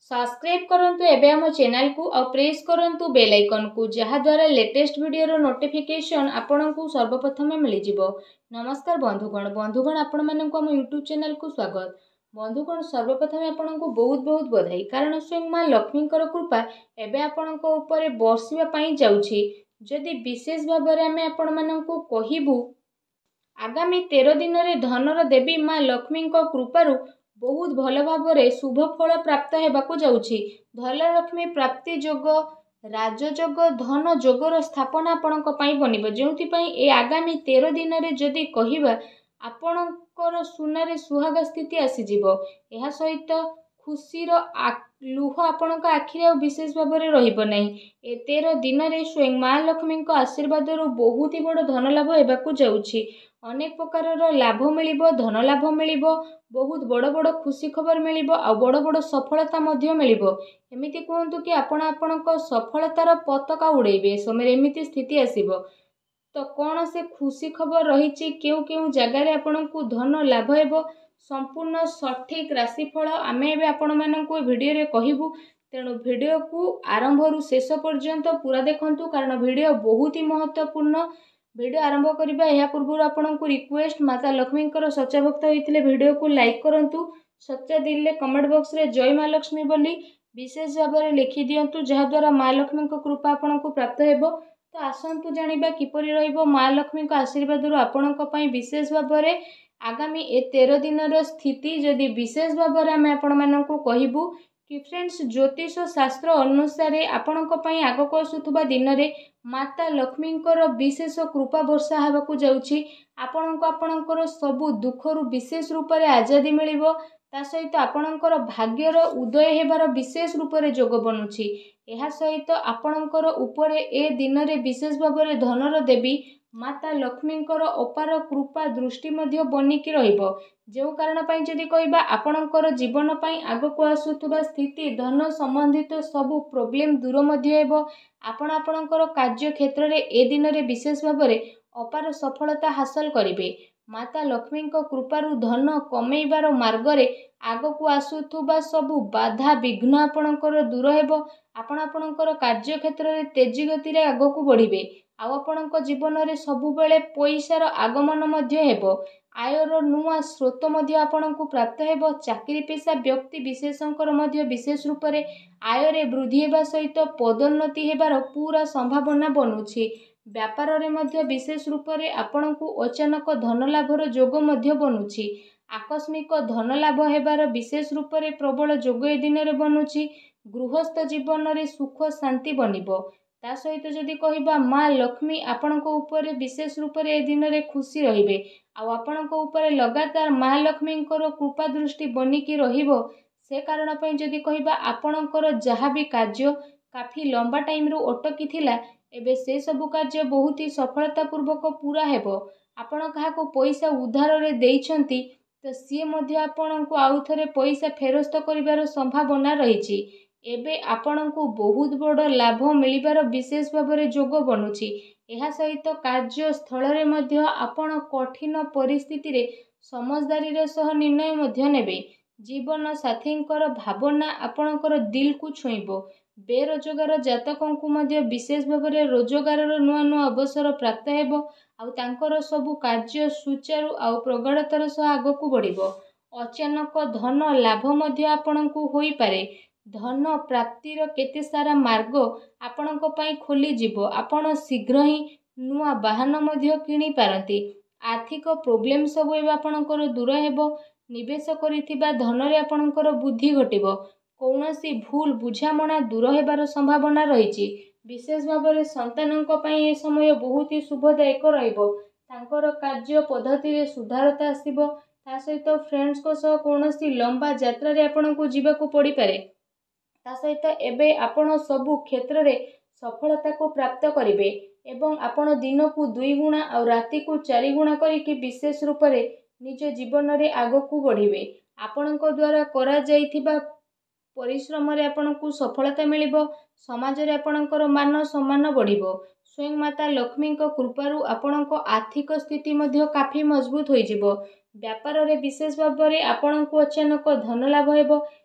Subscribe करंतु एबे हम चैनल को और प्रेस करंतु बेल आइकन को जहा द्वारा लेटेस्ट वीडियो रो नोटिफिकेशन आपनकु सर्वप्रथम मिल जिवो। नमस्कार बंधुगण आपण मानकु हम यूट्यूब चैनल को स्वागत। बंधुगण सर्वप्रथम आपनकु बहुत बहुत बधाई कारण स्वयं मां लक्ष्मी कृपा एबे आपनको ऊपर बरसिबा पई जाउछि। जदि विशेष भाव में आमे आपण मानकु कहिबु आगामी 13 दिन रे धनर देवी मां लक्ष्मी कृपारू बहुत भल भाव में शुभ फल प्राप्त होगा जाउछि। धनलक्ष्मी प्राप्ति जोग राजयोग धन जोगर स्थापना आपणक बनिब जोथि ए आगामी 13 दिन रे जदि कहिबा आपणकर सुनारे सुहाग स्थिति आसीजिवो। एहा सहित खुशीर लुह आपणक आखिरे विशेष भाव में रहिबो नहीं। ए 13 दिन रे स्वयं मां लक्ष्मी आशीर्वाद बहुत ही बड़ धन लाभ होगा जाउछि। अनेक प्रकार लाभ मिलिबो धन लाभ मिलिबो बहुत बड़ बड़ खुशी खबर मिलिबो आ बड़ बड़ सफलता मध्य मिलिबो। एमिति कहंतु कि आपणक सफलतार पताका उड़ेबे समय एमिति स्थिति आसीबो। तो कौन से खुशी खबर रही केउ जगार आपको धन लाभ हेबो संपूर्ण सठिक राशिफल आमे एबे आपण मानकु वीडियो रे कहिबु। तेणु वीडियो को आरंभ रु शेष पर्यंत पूरा देखंतु कारण वीडियो बहुत ही महत्वपूर्ण। वीडियो आरंभ करबा या पूर्व आपनको रिक्वेस्ट माता लक्ष्मी सच्चा भक्त होइतिले वीडियो को लाइक करंतु। सच्चा दिल कमेंट बॉक्स रे जय मां लक्ष्मी बोली विशेष भाव में लिखि दियंतु जहा द्वारा मां लक्ष्मी कृपा आपनको प्राप्त हेबो। तो आसंतु जानिबा किपरि रहिबो मां लक्ष्मी आशीर्वाद रु आपणक पई विशेष भाव में आगामी ए 13 दिन स्थिति जदि विशेष भाव में आमे आपण मानकु कहिबु कि फ्रेंड्स ज्योतिष शास्त्र अनुसार आपणक पई आगको आसुथुबा दिन रे माता लक्ष्मींकर विशेष कृपा वर्षा हेबाकु जाउछि। आपणकर सबु दुखरु विशेष रूप में आजादी मिलिबो ता सहित आपणकर भाग्यर उदय हेबार विशेष रूप में जोग बनुछि। एहा सहित आपणकर ऊपर ए दिन रे विशेष भाव में धनर देवी माता लक्ष्मींकर अपार कृपा दृष्टि मध्य बनिकी रहिबो। जो कारण पई जदि कहबा आपणकर जीवन पई आगको आसुथुबा स्थिति धन संबंधित सबु प्रॉब्लम दूर मध्य हेबो। आपणकर कार्य क्षेत्र रे ए दिन रे विशेष भाव में अपार सफलता हासिल करिवे। माता लक्ष्मी कृपारू धन कमेइबार मार्ग रे आगको आसुथुबा सबु बाधा विघ्न आपणकर दूर हेबो। आपणकर कार्य क्षेत्र रे तेजी गति रे आगको बढ़िबे आपणक जीवन रे सबुबेले पैसार आगमन मध्य हेबो। आयर नुआ स्रोत मध्य आपणको प्राप्त हेबो। चाकरी पेशा व्यक्ति विशेषकर मध्य विशेष रूप में आय रे वृद्धि हेबा सहित पदोन्नति हेबार पूरा संभावना बनुछि। व्यापार रे मध्य विशेष रूप में आपणको अचानक धन लाभर जोग मध्य बनुछि। आकस्मिक धन लाभ हेबार विशेष रूप में प्रबल जोग ए दिन रे बनुछि। गृहस्थ जीवन रे सुख शांति बनिबो। ता सहित जदि कहबा मां लक्ष्मी आपणको ऊपर विशेष रूप में ए दिन रे खुशी रहिबे आपणको ऊपर लगातार मां लक्ष्मींकर कृपा दृष्टि बनिकी रहिबो। से कारण पई जदि कहबा आपणकर जहा भी कार्य काफी लंबा टाइम रु अटकी थिला एबे से सब कार्य बहुत ही सफलता पूर्वक पूरा हेबो। आपण काहाको पैसा उधार रे देइछंती तो सी मध्य आपणको आउ थरे पैसा फेरस्त करिवार संभावना रहिछि। एबे आपणको बहुत बड़ लाभ मिलिबार विशेष भाव में जोग बनुछि। एहा सहित कार्य स्थल रे मध्य आपण कठिन परिस्थिति रे समझदारी रे सह निर्णय मध्य नेबे। जीवन साथींकर भावना आपणकर दिल को छुईबो। बेरोजगार जातकों को मध्य विशेष भाव में रोजगार नुआ नुआ अवसर प्राप्त हेबो आउ तांकर सबु कार्य सुचारू आउ प्रगाढ़तार सह आगको बढ़िबो। अचानक धन लाभ मध्य आपणको होई पारे। धन प्राप्तिर केते सारा मार्ग आपणको पई खोली जिवो। आपण शीघ्र ही नुआ वाहन मध्य किनी पारंती। आर्थिक प्रॉब्लम सब एबा आपणकर दूर हेबो। निवेश करिथिबा धन रे आपणकर बुद्धि घटिबो। कौनसी भूल बुझामणा दूर हेबार संभावना रहिछि। विशेष भाव में संतानक पई ए समय बहुत ही शुभदायक रहिबो। तांकर कार्य पद्धति रे सुधारता आसीबो। ता सहित फ्रेंड्स को सह कौनसी लंबा यात्रा रे आपणको जीवाको पड़ी पारे। ता सहित एबे आपण सबु क्षेत्र रे सफलता को प्राप्त करिवे एवं आपण दिन को 2 गुणा और राति को 4 गुणा करिकि विशेष रूप में निज जीवन रे आगको बढ़िवे। आपणको द्वारा करा जाइथिबा परिश्रम रे आपणको सफलता मिलिबो। समाज रे आपणकर मान सम्मान बढ़िबो। स्वयं माता लक्ष्मी कृपारू आपणको आर्थिक स्थिति मध्य काफी मजबूत होई जिवो। व्यापार रे विशेष भाव में आपणको अचानक धन लाभ हेबो।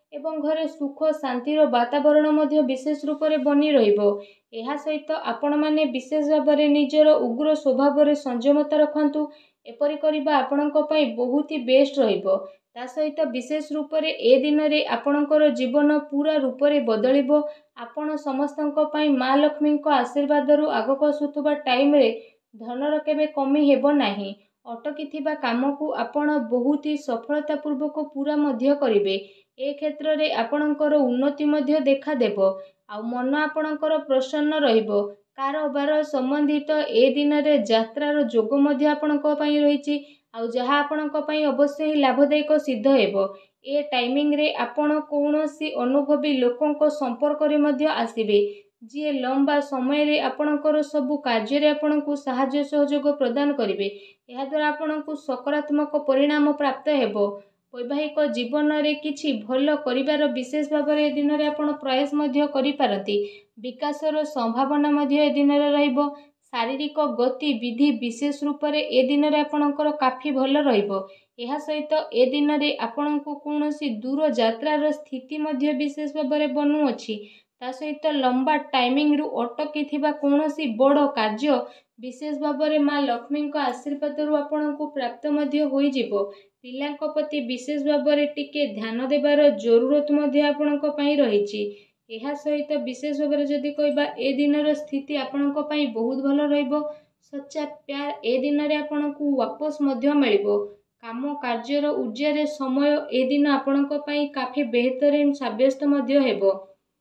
एवं घरे सुख शांतिर वातावरण मध्य विशेष रूप से बनी रहिबो। एहा सहित आपण माने विशेष भाव में निजर उग्र स्वभाव में संयमता रखंतु। एपरि करिबा आपणको पई बहुत ही बेस्ट रहिबो। ता सहित विशेष रूप से ए दिन रे आपणकर जीवन पूरा रूप से बदलिबो। आपण समस्तंको पई माँ लक्ष्मी को आशीर्वाद रु आगक आसुथुबा टाइम रे धनर केबे कमी हेबो नाही। अटकी काम को आपण बहुत ही सफलता पूर्वक पूरा मध्य करिवे। ए क्षेत्र रे आपणकर उन्नति मध्य देखा देबो। आ मन आपणकर प्रसन्न रहिबो। कारोबार संबंधित ए दिन रे यात्रार जोग मध्य आपणको पई रहिछि। आ जहा आपणको पई अवश्य ही लाभदायक सिद्ध हेबो। ए टाइमिंग रे आपण कौनसी अनुभवी लोकंको संपर्क रे मध्य आसीबे जी लंबा समय रे आपणकर सबु कार्य रे आपणको सहाय्य सहयोग प्रदान करिवे। एहा द्वारा आपणको सकारात्मक परिणाम प्राप्त हेबो। वैवाहिक जीवन रे किछि भल करिवार विशेष भाव में दिन रे आपण प्रयास मध्य करि पारंती। विकासर संभावना मध्य ए दिन रे रहिबो। शारीरिक गतिविधि विशेष रूप से ए दिन रे आपणकर काफी भल रहिबो। एहा सहित ए दिन रे आपणको कौनसी दूर यात्रार स्थिति मध्य विशेष भाव में बनू अछि। ता सहित लंबा टाइमिंग रु अटकी थिबा कौनसी बड़ कार्य विशेष भाव में माँ लक्ष्मी को आशीर्वाद रु आपणको प्राप्त मध्य होई जिवो। पिलांक प्रति विशेष भाव में टिके ध्यान देबार जरूरत मध्य आपणको पई रहिछि। एहा सहित विशेष भाव में जदि कहबा ए दिनर स्थिति आपणको पई बहुत भल रहिबो। सच्चा प्यार ए दिन रे आपणको वापस मध्य मिलिबो। काम कार्यर ऊर्जा रे समय ए दिन आपणको पई काफी बेहतरीन साब्यस्त मध्य हेबो।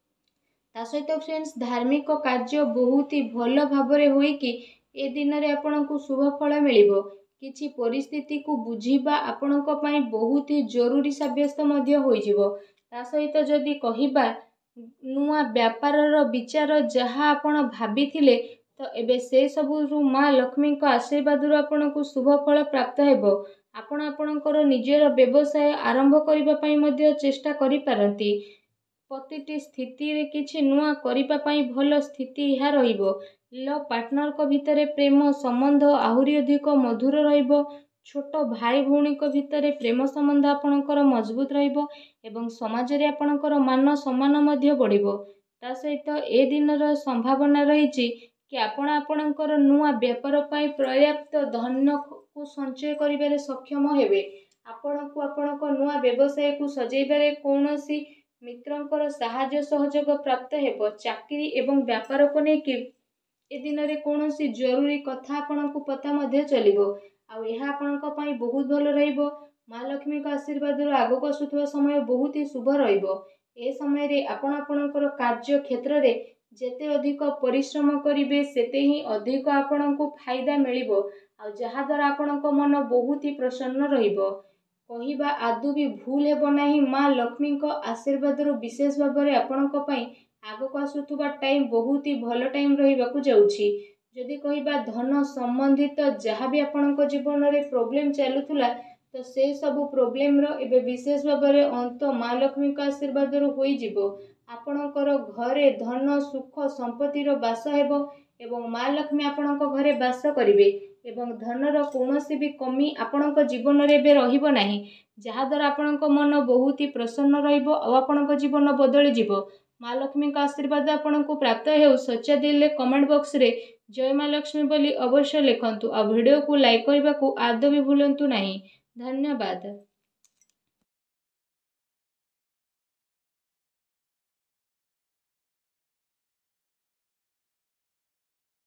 ता सहित फ्रेंड्स धार्मिक कार्य बहुत ही भल भाव में होई कि ए दिन रे आपणको शुभ फल मिलिबो। किछि परिस्थिति को बुझिबा आपणको पई बहुत ही जरूरी साब्यस्त मध्य होई जिवो। ता सहित जदि कहिबा नुआ व्यापारर विचार जहाँ आपण भाबिथिले तो एबे से सबु रु माँ लक्ष्मी को आशीर्वाद रु आपणको शुभ फल प्राप्त हेबो। आपण आपणकर निजर व्यवसाय आरंभ करिबा पई मध्य चेष्टा करि पारंती। प्रतिटी स्थिति रे किछि नुआ करिबा पई भल स्थिति इहा रहिबो। लव पार्टनर को भितरे प्रेम संबंध आहुरी अधिक मधुर रहिबो। छोट भाई भौणी को भितरे प्रेम संबंध आपणकर मजबूत रहिबो एवं समाज रे आपणकर मान सम्मान मध्य बढ़िबो। ता सहित ए दिनर संभावना रहिछि कि आपण आपणकर नुआ व्यापार पई पर्याप्त धन को संचय करिबारे सक्षम हेबे। आपणको आपणको नुआ व्यवसाय को सजैबारे कौनसी मित्रंकर सहाय्य सहयोग प्राप्त हेबो। चाकरी एवं व्यापार को नेकी ए दिन रे कौनसी जरूरी कथा आपणको पता मध्य चलिबो। आ एहा आपणको पई बहुत भल रहिबो। माँ लक्ष्मी का आशीर्वाद रु आगक आसुथुवा समय बहुत ही शुभ रहिबो। ए समय रे आपण आपणकर कार्य क्षेत्र रे जेते अधिक परिश्रम करिवे सेते ही अधिक आपणको फायदा मिलिबो। आ जहा द्वारा आपणको मन बहुत ही प्रसन्न रहिबो। कहिबा आदु भी भूल हेबो नाही। माँ लक्ष्मी को आशीर्वाद रु विशेष भाव में आपणको पई आगक आसुथुवा टाइम बहुत ही भल टाइम रहिबाकु जाउछि। जदि कहिबा धन संबंधित जहाँ भी आपणको जीवन रे प्रॉब्लम चलुथुला तो से सब प्रॉब्लम रो एबे विशेष भाव में अंत माँ लक्ष्मी को आशीर्वाद रु होई जिवो। आपणकर घरे धन सुख संपत्ति रो बास हेबो एवं माँ लक्ष्मी आपणको घरे बास करिवे एवं धनर कौनसी भी कमी आपणको जीवन रे बे रहिबो नाही। जहा द्वारा आपणको मन बहुत ही प्रसन्न रहिबो और आपणको जीवन बदली जिवो। माँ लक्ष्मी का आशीर्वाद आपणको प्राप्त हेउ। सच्चा दिल रे कमेंट बॉक्स रे जय माँ लक्ष्मी बोली अवश्य लिखंतु। आ वीडियो को लाइक करबा को आदौ भी भूलंतु नाही। धन्यवाद।